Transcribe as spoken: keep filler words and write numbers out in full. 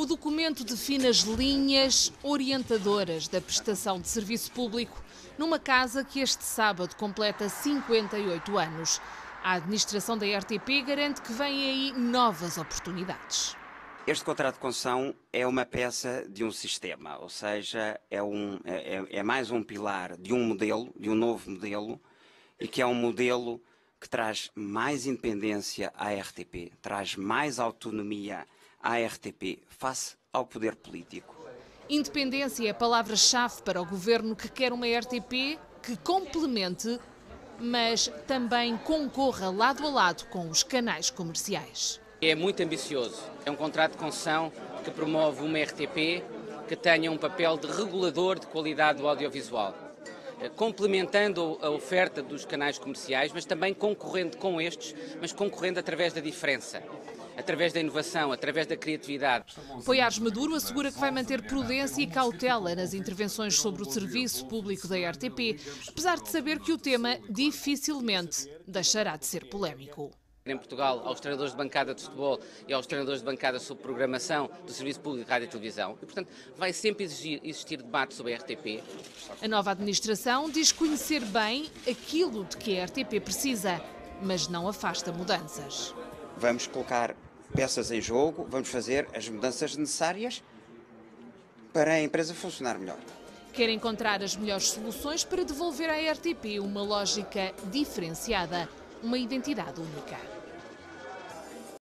O documento define as linhas orientadoras da prestação de serviço público numa casa que este sábado completa cinquenta e oito anos. A administração da R T P garante que vêm aí novas oportunidades. Este contrato de concessão é uma peça de um sistema, ou seja, é, um, é, é mais um pilar de um modelo, de um novo modelo, e que é um modelo que traz mais independência à R T P, traz mais autonomia à R T P face ao poder político. Independência é a palavra-chave para o governo, que quer uma R T P que complemente, mas também concorra lado a lado com os canais comerciais. É muito ambicioso. É um contrato de concessão que promove uma R T P que tenha um papel de regulador de qualidade do audiovisual, complementando a oferta dos canais comerciais, mas também concorrendo com estes, mas concorrendo através da diferença, através da inovação, através da criatividade. Poiares Maduro assegura que vai manter prudência e cautela nas intervenções sobre o serviço público da R T P, apesar de saber que o tema dificilmente deixará de ser polémico. Em Portugal, aos treinadores de bancada de futebol e aos treinadores de bancada sobre programação do Serviço Público de Rádio e Televisão. E, portanto, vai sempre exigir, existir debate sobre a R T P. A nova administração diz conhecer bem aquilo de que a R T P precisa, mas não afasta mudanças. Vamos colocar peças em jogo, vamos fazer as mudanças necessárias para a empresa funcionar melhor. Quer encontrar as melhores soluções para devolver à R T P uma lógica diferenciada, uma identidade única.